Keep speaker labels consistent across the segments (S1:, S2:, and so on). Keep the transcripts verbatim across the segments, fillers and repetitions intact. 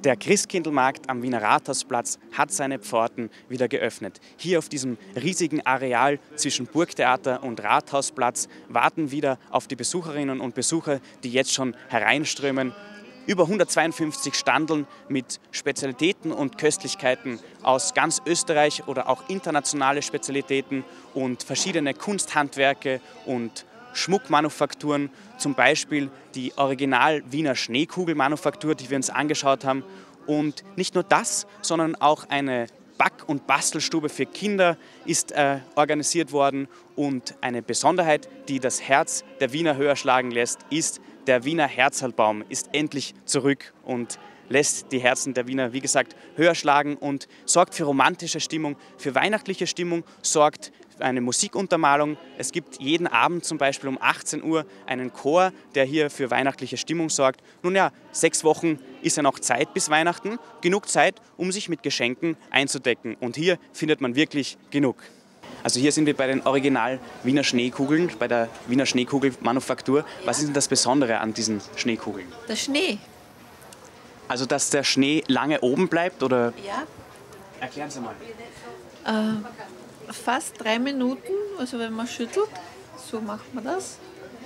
S1: Der Christkindlmarkt am Wiener Rathausplatz hat seine Pforten wieder geöffnet. Hier auf diesem riesigen Areal zwischen Burgtheater und Rathausplatz warten wieder auf die Besucherinnen und Besucher, die jetzt schon hereinströmen. Über hundertzweiundfünfzig Standeln mit Spezialitäten und Köstlichkeiten aus ganz Österreich oder auch internationale Spezialitäten und verschiedene Kunsthandwerke und Schmuckmanufakturen, zum Beispiel die Original Wiener Schneekugelmanufaktur, die wir uns angeschaut haben. Und nicht nur das, sondern auch eine Back- und Bastelstube für Kinder ist äh, organisiert worden. Und eine Besonderheit, die das Herz der Wiener höher schlagen lässt, ist, der Wiener Herzalbaum ist endlich zurück und lässt die Herzen der Wiener, wie gesagt, höher schlagen und sorgt für romantische Stimmung, für weihnachtliche Stimmung, sorgt eine Musikuntermalung. Es gibt jeden Abend zum Beispiel um achtzehn Uhr einen Chor, der hier für weihnachtliche Stimmung sorgt. Nun ja, sechs Wochen ist ja noch Zeit bis Weihnachten, genug Zeit, um sich mit Geschenken einzudecken. Und hier findet man wirklich genug. Also hier sind wir bei den Original Wiener Schneekugeln, bei der Wiener Schneekugelmanufaktur. Was ist denn das Besondere an diesen Schneekugeln?
S2: Der Schnee.
S1: Also dass der Schnee lange oben bleibt, oder?
S2: Ja.
S1: Erklären Sie mal.
S2: Äh, fast drei Minuten, also wenn man schüttelt, so macht man das.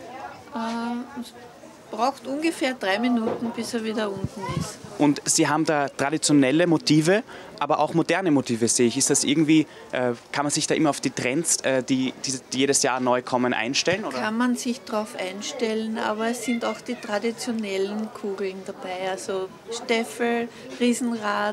S2: Äh, es braucht ungefähr drei Minuten, bis er wieder unten ist.
S1: Und Sie haben da traditionelle Motive, aber auch moderne Motive, sehe ich. Ist das irgendwie, äh, kann man sich da immer auf die Trends, äh, die, die, die jedes Jahr neu kommen, einstellen? Oder?
S2: Kann man sich darauf einstellen, aber es sind auch die traditionellen Kugeln dabei. Also Steffel, Riesenrad,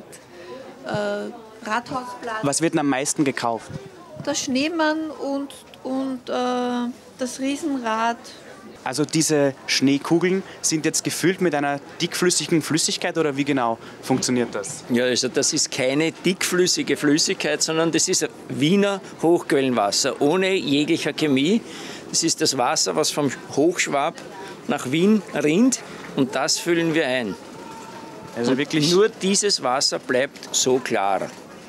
S2: äh, Rathausplatz.
S1: Was wird denn am meisten gekauft?
S2: Der Schneemann und, und äh, das Riesenrad.
S1: Also diese Schneekugeln sind jetzt gefüllt mit einer dickflüssigen Flüssigkeit, oder wie genau funktioniert das?
S3: Ja, also das ist keine dickflüssige Flüssigkeit, sondern das ist Wiener Hochquellenwasser ohne jeglicher Chemie. Das ist das Wasser, was vom Hochschwab nach Wien rinnt, und das füllen wir ein.
S1: Also
S3: und
S1: wirklich
S3: nur dieses Wasser bleibt so klar.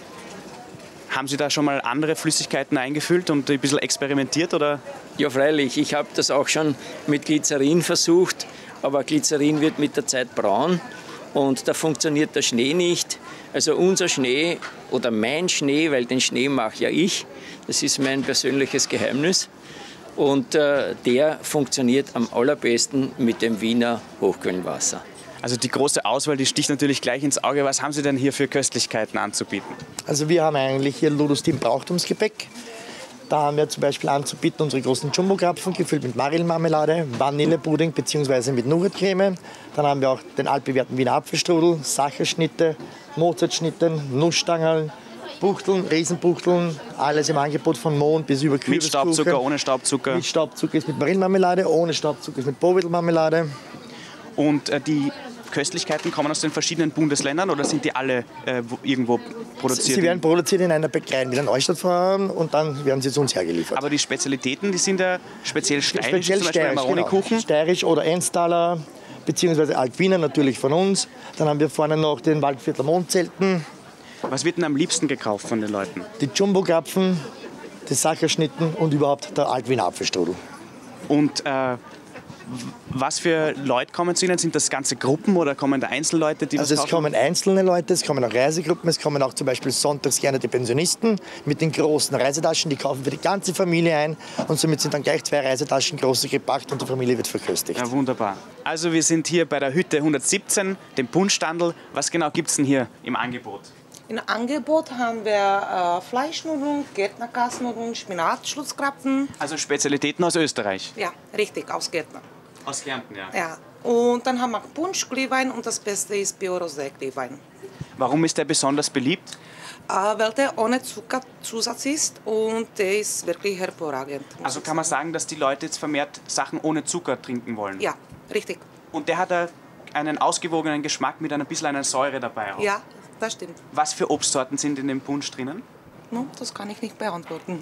S1: Haben Sie da schon mal andere Flüssigkeiten eingefüllt und ein bisschen experimentiert, oder?
S3: Ja, freilich. Ich habe das auch schon mit Glycerin versucht, aber Glycerin wird mit der Zeit braun und da funktioniert der Schnee nicht. Also unser Schnee oder mein Schnee, weil den Schnee mache ja ich, das ist mein persönliches Geheimnis. Und äh, der funktioniert am allerbesten mit dem Wiener Hochquellenwasser.
S1: Also die große Auswahl, die sticht natürlich gleich ins Auge. Was haben Sie denn hier für Köstlichkeiten anzubieten?
S4: Also wir haben eigentlich hier Ludustin Brauchtumsgebäck. Da haben wir zum Beispiel anzubieten unsere großen Jumbo-Krapfen, gefüllt mit Marillenmarmelade, Vanillepudding bzw. mit Nougatcreme. Dann haben wir auch den altbewährten Wiener Apfelstrudel, Sacherschnitte, Mozartschnitten, Nussstangerl, Buchteln, Riesenbuchteln, alles im Angebot von Mohn bis über Kürbiskuchen.
S1: Mit Staubzucker, ohne Staubzucker?
S4: Mit Staubzucker ist mit Marillenmarmelade, ohne Staubzucker ist mit Bohweddelmarmelade.
S1: Und äh, die Köstlichkeiten kommen aus den verschiedenen Bundesländern, oder sind die alle äh, wo, irgendwo produziert?
S4: Sie werden produziert in einer Bäckerei in Neustadt fahren und dann werden sie zu uns hergeliefert.
S1: Aber die Spezialitäten, die sind ja speziell steirisch,
S4: speziell
S1: zum Beispiel
S4: steirisch,
S1: Maronikuchen.
S4: Genau. Steirisch oder Ennstaler, beziehungsweise Altwiener natürlich von uns. Dann haben wir vorne noch den Waldviertler Mondzelten.
S1: Was wird denn am liebsten gekauft von den Leuten?
S4: Die Jumbo-Krapfen, die Sacherschnitten und überhaupt der Altwiener Apfelstrudel.
S1: Und äh, was für Leute kommen zu Ihnen? Sind das ganze Gruppen oder kommen da Einzelleute, die
S4: Also
S1: was
S4: es
S1: kaufen?
S4: kommen einzelne Leute, es kommen auch Reisegruppen, es kommen auch zum Beispiel sonntags gerne die Pensionisten mit den großen Reisetaschen, die kaufen für die ganze Familie ein und somit sind dann gleich zwei Reisetaschen große gepackt und die Familie wird verköstigt.
S1: Ja, wunderbar. Also wir sind hier bei der Hütte hundertsiebzehn, dem Punschstandl. Was genau gibt es denn hier im Angebot?
S5: Im Angebot haben wir äh, Fleischnudeln, Gärtnerkastnudeln, Spinatschlutzkrapfen.
S1: Also Spezialitäten aus Österreich?
S5: Ja, richtig, aus Gärtner.
S1: Aus Kärnten, ja.
S5: Ja. Und dann haben wir Punsch, Glühwein und das Beste ist Bio-Rosé-Glühwein.
S1: Warum ist der besonders beliebt?
S5: Äh, weil der ohne Zuckerzusatz ist und der ist wirklich hervorragend.
S1: Also kann man sagen, dass die Leute jetzt vermehrt Sachen ohne Zucker trinken wollen?
S5: Ja, richtig.
S1: Und der hat einen ausgewogenen Geschmack mit ein bisschen einer Säure dabei auch?
S5: Ja, das stimmt.
S1: Was für Obstsorten sind in dem Punsch drinnen?
S5: No, das kann ich nicht beantworten.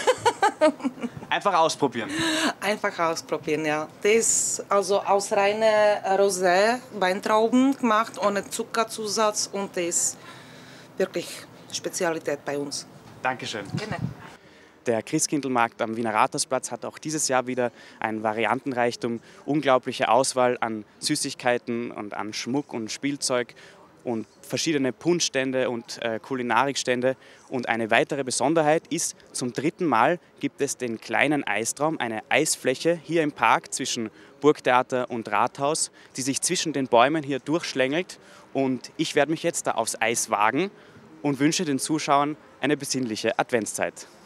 S1: Einfach ausprobieren.
S5: Einfach ausprobieren, ja. Das ist also aus reinen Rosé-Weintrauben gemacht, ohne Zuckerzusatz und das ist wirklich Spezialität bei uns.
S1: Dankeschön.
S5: Gerne.
S1: Der Christkindlmarkt am Wiener Rathausplatz hat auch dieses Jahr wieder einen Variantenreichtum, unglaubliche Auswahl an Süßigkeiten und an Schmuck und Spielzeug. und verschiedene Punschstände und äh, Kulinarikstände. Und eine weitere Besonderheit ist, zum dritten Mal gibt es den kleinen Eistraum, eine Eisfläche hier im Park zwischen Burgtheater und Rathaus, die sich zwischen den Bäumen hier durchschlängelt. Und ich werde mich jetzt da aufs Eis wagen und wünsche den Zuschauern eine besinnliche Adventszeit.